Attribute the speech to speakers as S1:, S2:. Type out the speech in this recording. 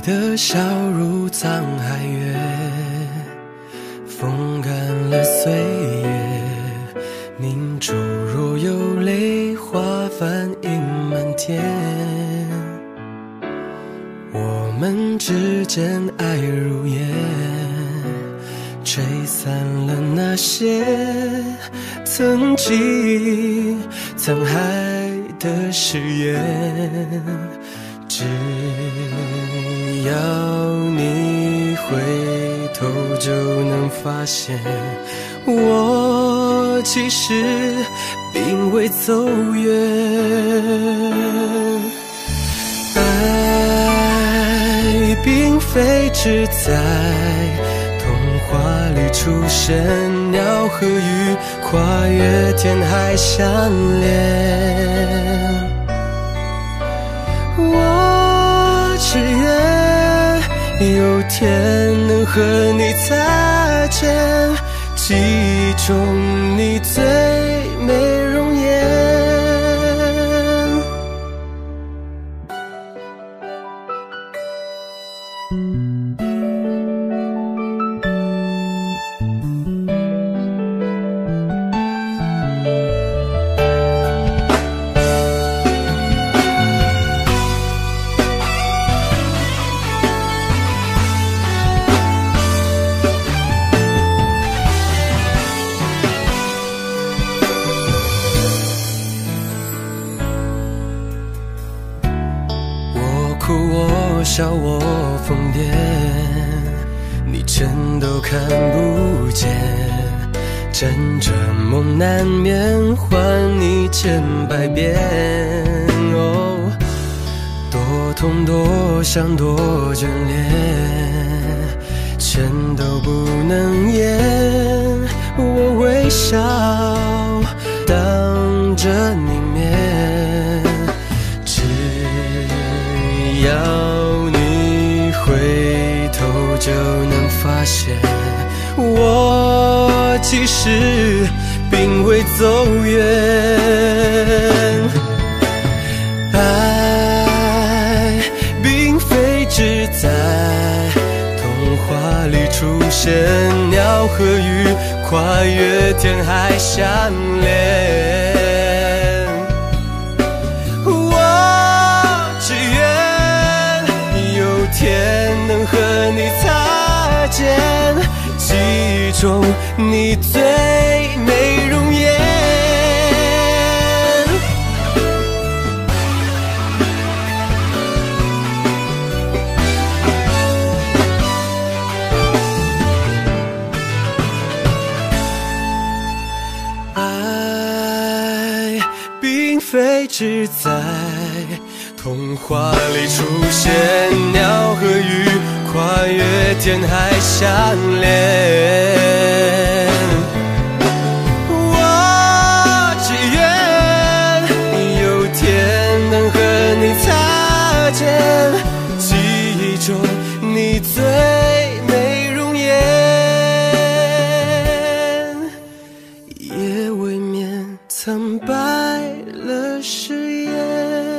S1: 的笑如沧海月，风干了岁月，凝住若有泪，花瓣映满天。我们之间爱如烟，吹散了那些曾经沧海的誓言。只要你回头就能发现，我其实并未走远。爱并非只在童话里出现，鸟和鱼跨越天海相连。我只愿有天能和你擦肩，记忆中你最美容颜。哭我笑我疯癫，你全都看不见。枕着梦难眠，还你千百遍。哦，多痛多伤多眷恋，全都不能言。我微笑当着你面，要你回头就能发现，我其实并未走远。爱并非只在童话里出现，鸟和鱼跨越天海相连。天能和你擦肩，记忆中你最美容颜。爱并非只在童话里出现，鸟和鱼跨越天海相连。我只愿有天能和你擦肩，记忆中你最美容颜。夜未眠，苍白了誓言。